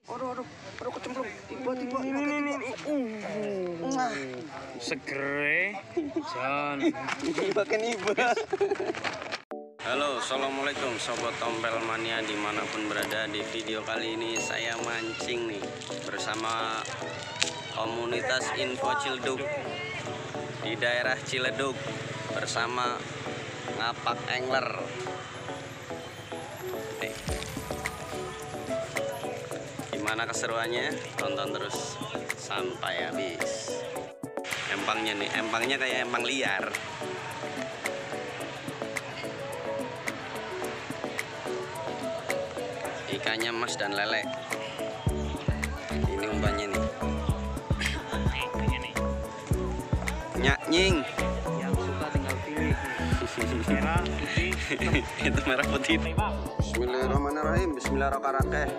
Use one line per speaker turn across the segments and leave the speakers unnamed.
Aduh kecemplung. Tiba-tiba ini.
Segere, Jan.
Makan iba.
Halo, assalamualaikum sobat tompel mania dimanapun berada. Di video kali ini saya mancing nih bersama komunitas Info Ciledug di daerah Ciledug bersama Ngapak Angler. Gimana keseruannya? Tonton terus sampai habis. Empangnya kayak empang liar. Ikannya mas dan lele. Ini umpannya nih. Nyanying.
Yang suka tinggal pilih. Merah, putih,
Itu merah putih. Bismillahirrahmanirrahim. Bismillahirrahmanirrahim.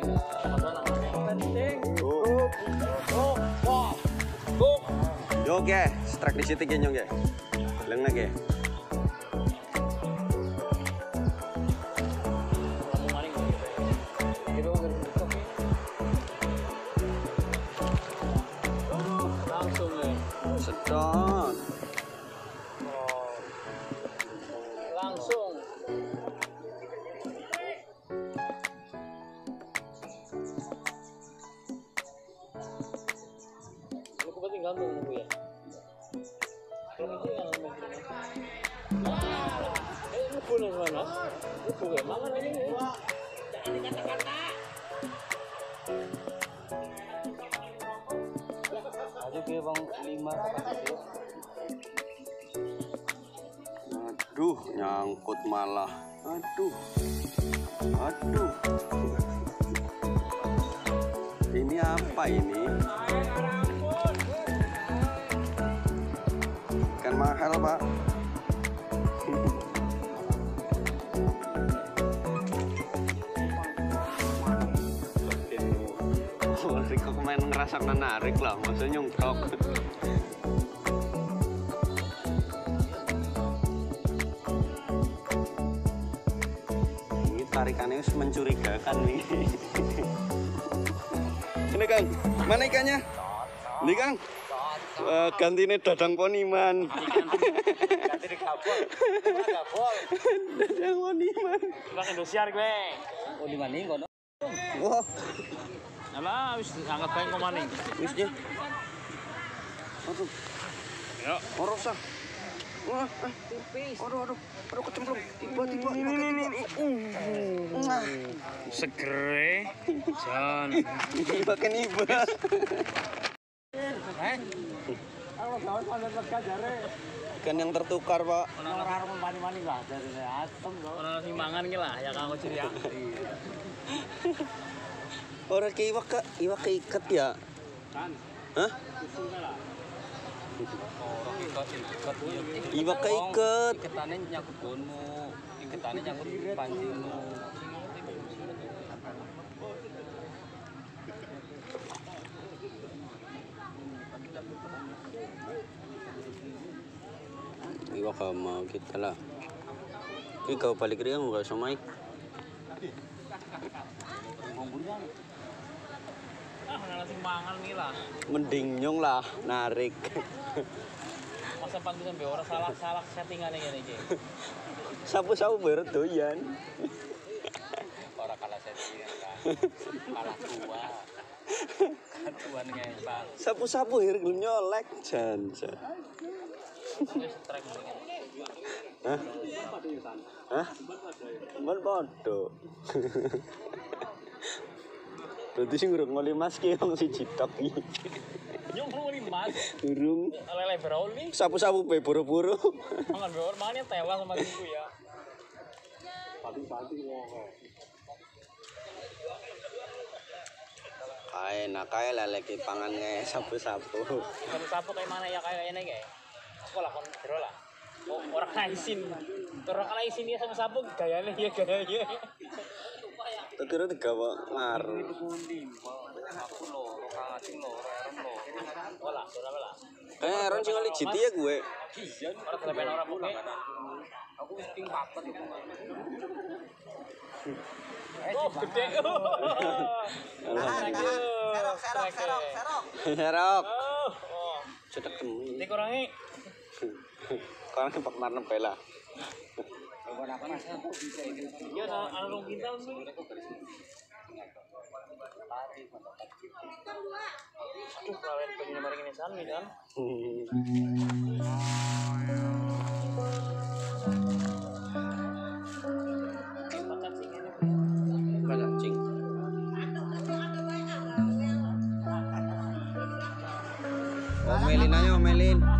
Yo ge, strike di situ ge nyong ge. Lengna ge. Sedot.
langsung. Aku penting gantung Bu ya. Kalau itu yang ini boleh mana? Itu ya, mangan ini. Jangan dikata-kata. Aduh ke Bang 5 kapasitas.
Aduh, nyangkut malah. Aduh. Ini apa ini? Ikan mahal, Pak. Riko kemarin ngerasa menarik lah, maksudnya nyongkrok. Ini tarikannya mencurigakan nih. Ini Kang, mana ikannya? Ini Kang, gantinya dadang poniman.
Ganti di kabel.
Dadang poniman.
Bang Indosiar gue. Oh di maning kono.
Wah,
Alah wis angkat bae kok maning.
wis ya. Aduh,
Yo.
orosa. Wah,
Tipis. Aduh kecemplung. Tiba-tiba ini.
Segere, Jan.
Makan iba.
Ikan yang tertukar, Pak.
Ora arep mani-mani lah dari atom kok. Ora sing mangan ki lah ya Kang Ocir ya.
Orang ke iwak keikat ya?
Kan.
Hah? Iwak keikat.
Iketane nyangkut gonmu, iketane nyangkut pancingmu.
Iwak mau kita lah. Kau balik dia nggak sama ik.
Ora sing mangan nih lah.
Mending nyong lah narik.
Masa pantesan be ora salah settingane ngene iki.
Sapu-sapu baru doyan.
Ora kalah settingan kan. Kalah tua. Katuan ngempang.
Sapu-sapu hir nyolek jan.
Wis trek ngene.
Hah? Hah? Mon podo. Berarti sing urung ngoli mas ki wong siji tok iki.
Nyong nguli mas.
Urung
Lele brownie.
sapu-sapu be buru-buru.
Mangan be mangan tewas sama iku ya.
Kae lele ki pangan nge sapu-sapu.
Sapu kayak mana ya kayak ini kayak. Aku lah kon jero lah. Oh, orang kena izin. Orang kena izin ya sama sapu gayanya ya gayanya.
Tak kira digawa ngar.
Aku lo, kang asing lo, Aaron lo. Olah, sudah lah.
Aaron sing ngoli jiti ya gue.
Orang kelebihan orang pokoknya.
Aku wis ping 4 itu.
Oh, gede.
Serok.
Serok.
Oh.
Cetek temu.
Ini kurangnya
Kurang Pak Marnem bela.
dia anu kita sih. Aduh, kalian pengen bareng ini sami kan?
Cing. Omelin aja, omelin.